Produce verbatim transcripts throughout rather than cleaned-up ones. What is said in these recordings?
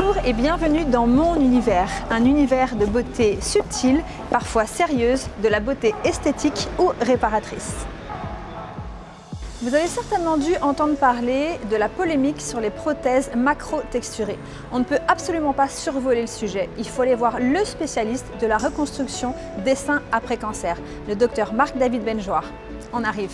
Bonjour et bienvenue dans mon univers, un univers de beauté subtile, parfois sérieuse, de la beauté esthétique ou réparatrice. Vous avez certainement dû entendre parler de la polémique sur les prothèses macro-texturées. On ne peut absolument pas survoler le sujet. Il faut aller voir le spécialiste de la reconstruction des seins après cancer, le docteur Marc-David Benjouar. On arrive.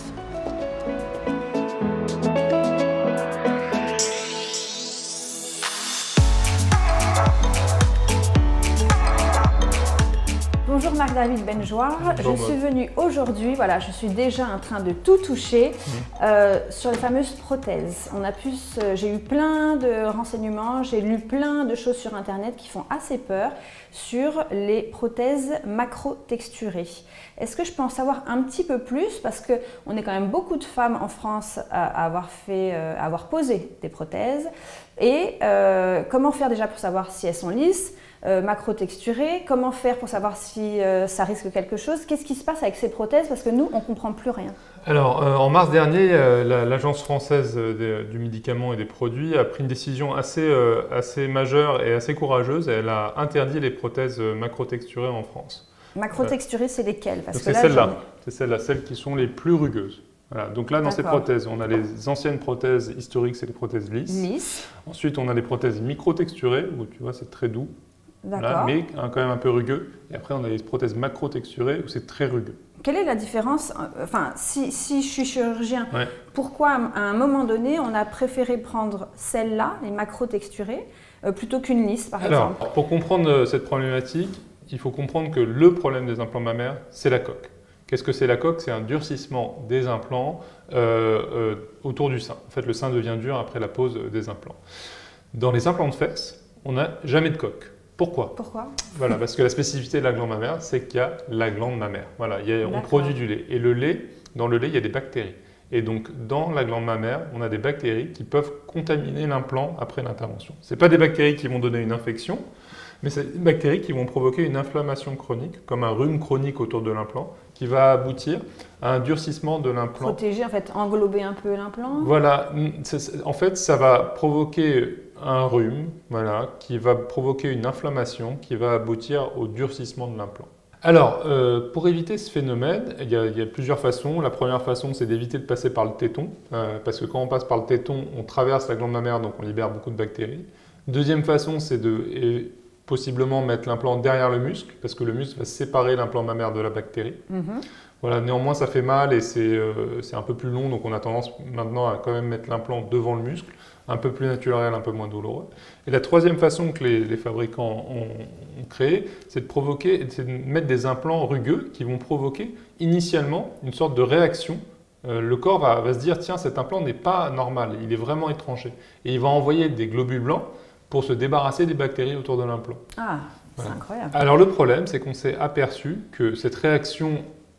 Bonjour Marc-David Benjouar, je suis venue aujourd'hui, voilà, je suis déjà en train de tout toucher mmh. euh, sur les fameuses prothèses. On a pu, j'ai eu plein de renseignements, j'ai lu plein de choses sur internet qui font assez peur sur les prothèses macro-texturées. Est-ce que je peux en savoir un petit peu plus, parce qu'on est quand même beaucoup de femmes en France à, à avoir fait, euh, à avoir posé des prothèses, et euh, comment faire déjà pour savoir si elles sont lisses, Euh, macro-texturées, comment faire pour savoir si euh, ça risque quelque chose? Qu'est-ce qui se passe avec ces prothèses? Parce que nous, on ne comprend plus rien. Alors, euh, en mars dernier, euh, l'Agence française des, du médicament et des produits a pris une décision assez, euh, assez majeure et assez courageuse. Elle a interdit les prothèses macro-texturées en France. Macro-texturées, c'est lesquelles? C'est celles-là, c'est celles-là, celles qui sont les plus rugueuses. Voilà. Donc là, dans ces prothèses, on a les anciennes prothèses historiques, c'est les prothèses lisses. Lisses. Ensuite, on a les prothèses micro-texturées, où tu vois, c'est très doux. Voilà, mais hein, quand même un peu rugueux. Et après, on a les prothèses macro-texturées où c'est très rugueux. Quelle est la différence? Enfin, si, si je suis chirurgien, ouais. pourquoi à un moment donné, on a préféré prendre celle-là, les macro-texturées, euh, plutôt qu'une lisse, par Alors, exemple? Pour comprendre cette problématique, il faut comprendre que le problème des implants mammaires, c'est la coque. Qu'est-ce que c'est la coque? C'est un durcissement des implants euh, euh, autour du sein. En fait, le sein devient dur après la pose des implants. Dans les implants de fesses, on n'a jamais de coque. Pourquoi? Pourquoi? Voilà, parce que la spécificité de la glande mammaire, c'est qu'il y a la glande mammaire. Voilà, il y a, on produit du lait. Et le lait, dans le lait, il y a des bactéries. Et donc, dans la glande mammaire, on a des bactéries qui peuvent contaminer l'implant après l'intervention. Ce n'est pas des bactéries qui vont donner une infection, mais c'est des bactéries qui vont provoquer une inflammation chronique, comme un rhume chronique autour de l'implant, qui va aboutir à un durcissement de l'implant. Protéger, en fait, englober un peu l'implant? Voilà, en fait, ça va provoquer un rhume, voilà, qui va provoquer une inflammation, qui va aboutir au durcissement de l'implant. Alors, euh, pour éviter ce phénomène, il y a, il y a plusieurs façons. La première façon, c'est d'éviter de passer par le téton, euh, parce que quand on passe par le téton, on traverse la glande mammaire, donc on libère beaucoup de bactéries. Deuxième façon, c'est de et possiblement mettre l'implant derrière le muscle, parce que le muscle va séparer l'implant mammaire de la bactérie. Mm-hmm. Voilà, néanmoins, ça fait mal et c'est euh, un peu plus long, donc on a tendance maintenant à quand même mettre l'implant devant le muscle, un peu plus naturel, un peu moins douloureux. Et la troisième façon que les, les fabricants ont, ont créée, c'est de provoquer, c'est de mettre des implants rugueux qui vont provoquer initialement une sorte de réaction. Euh, le corps va, va se dire, tiens, cet implant n'est pas normal, il est vraiment étranger. Et il va envoyer des globules blancs pour se débarrasser des bactéries autour de l'implant. Ah, c'est voilà. Incroyable. Alors le problème, c'est qu'on s'est aperçu que cette réaction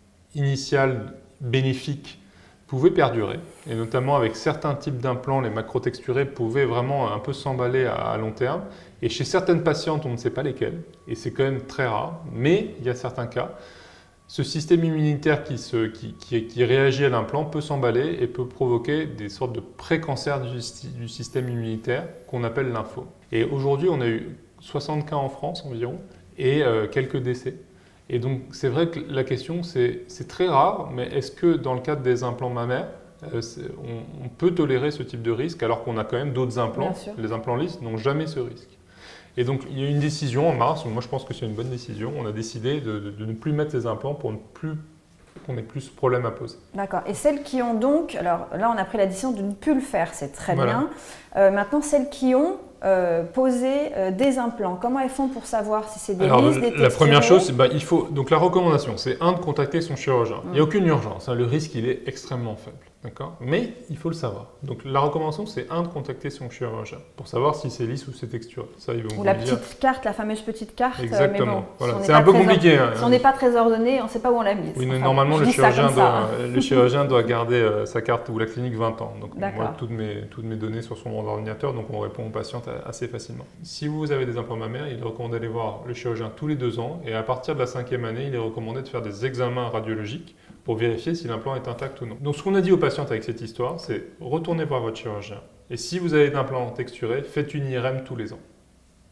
initiale bénéfique pouvait perdurer, et notamment avec certains types d'implants, les macro-texturés pouvaient vraiment un peu s'emballer à, à long terme, et chez certaines patientes, on ne sait pas lesquelles, et c'est quand même très rare, mais il y a certains cas, ce système immunitaire qui, se, qui, qui, qui réagit à l'implant peut s'emballer et peut provoquer des sortes de pré-cancers du, du système immunitaire qu'on appelle lymphome. Et aujourd'hui, on a eu soixante cas en France environ, et euh, quelques décès. Et donc, c'est vrai que la question, c'est très rare, mais est-ce que dans le cadre des implants mammaires, euh, on, on peut tolérer ce type de risque alors qu'on a quand même d'autres implants? Les implants lisses n'ont jamais ce risque. Et donc, il y a eu une décision en mars, moi je pense que c'est une bonne décision, on a décidé de, de, de ne plus mettre ces implants pour ne plus qu'on n'ait plus ce problème à poser. D'accord. Et celles qui ont donc, alors là on a pris la décision de ne plus le faire, c'est très voilà. bien. Euh, maintenant, celles qui ont euh, posé euh, des implants, comment elles font pour savoir si c'est des alors, lisses, des texturés? La première chose, bah, il faut, donc la recommandation, c'est un, de contacter son chirurgien. Mmh. Il n'y a aucune urgence, hein, le risque il est extrêmement faible. Mais il faut le savoir. Donc la recommandation, c'est un, de contacter son chirurgien pour savoir si c'est lisse ou c'est texturé. Ça, ils vont ou la vous dire. Petite carte, la fameuse petite carte. Exactement. Euh, bon, voilà. C'est un peu compliqué. Hein. Si on n'est pas très ordonné, on ne sait pas où on l'a mise. Oui, enfin, normalement, le chirurgien, doit, hein. le chirurgien doit garder euh, sa carte ou la clinique vingt ans. Donc moi, toutes mes, toutes mes données sont sur mon ordinateur, donc on répond aux patientes assez facilement. Si vous avez des implants mammaires, il est recommandé d'aller voir le chirurgien tous les deux ans. Et à partir de la cinquième année, il est recommandé de faire des examens radiologiques pour vérifier si l'implant est intact ou non. Donc ce qu'on a dit aux patientes avec cette histoire, c'est retournez voir votre chirurgien. Et si vous avez des implants texturés, faites une I R M tous les ans.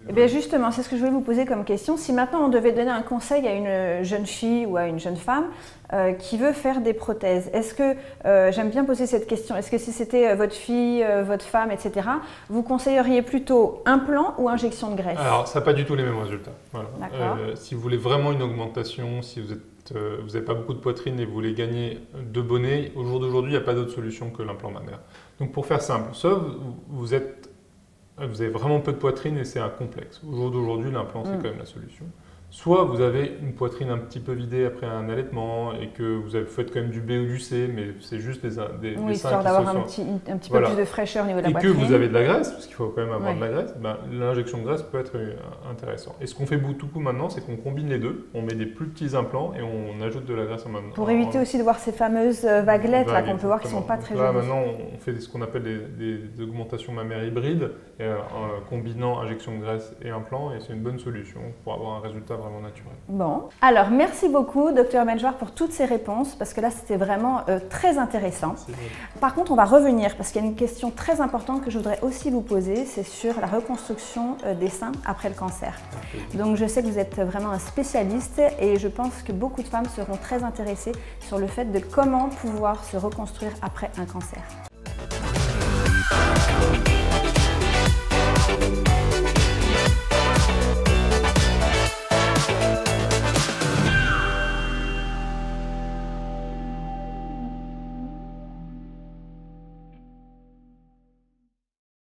Eh bien justement, c'est ce que je voulais vous poser comme question. Si maintenant on devait donner un conseil à une jeune fille ou à une jeune femme euh, qui veut faire des prothèses, est-ce que, euh, j'aime bien poser cette question, est-ce que si c'était euh, votre fille, euh, votre femme, et cetera, vous conseilleriez plutôt implant ou injection de graisse? Alors, ça n'a pas du tout les mêmes résultats. Voilà. D'accord. Euh, si vous voulez vraiment une augmentation, si vous êtes euh, vous n'avez pas beaucoup de poitrine et vous voulez gagner de bonnets, au jour d'aujourd'hui, il n'y a pas d'autre solution que l'implant mammaire. Donc pour faire simple, sauf vous êtes vous avez vraiment peu de poitrine et c'est un complexe. Au jour d'aujourd'hui, l'implant, c'est mmh. quand même la solution. Soit vous avez une poitrine un petit peu vidée après un allaitement et que vous avez, faites quand même du B ou du C, mais c'est juste des, des, oui, des histoire d'avoir un petit, un petit voilà. peu plus de fraîcheur au niveau de la et poitrine. Et que vous avez de la graisse, parce qu'il faut quand même avoir ouais. de la graisse, ben, l'injection de graisse peut être intéressant. Et ce qu'on fait beaucoup maintenant, c'est qu'on combine les deux. On met des plus petits implants et on ajoute de la graisse en maintenant. Pour éviter en... aussi de voir ces fameuses vaguelettes là qu'on peut voir qui ne sont pas très là, jolies. Maintenant, on fait ce qu'on appelle des, des, des augmentations mammaires hybrides, et, euh, combinant injection de graisse et implant, et c'est une bonne solution pour avoir un résultat vraiment naturel. Bon. Alors, merci beaucoup, docteur Benjouar, pour toutes ces réponses, parce que là, c'était vraiment euh, très intéressant. Par contre, on va revenir, parce qu'il y a une question très importante que je voudrais aussi vous poser, c'est sur la reconstruction euh, des seins après le cancer. Okay. Donc, je sais que vous êtes vraiment un spécialiste, et je pense que beaucoup de femmes seront très intéressées sur le fait de comment pouvoir se reconstruire après un cancer.